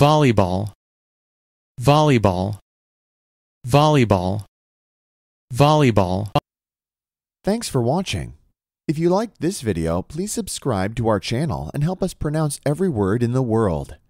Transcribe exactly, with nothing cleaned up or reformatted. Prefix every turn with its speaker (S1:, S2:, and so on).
S1: volleyball, volleyball, volleyball, volleyball.
S2: Thanks for watching. If you liked this video, please subscribe to our channel and help us pronounce every word in the world.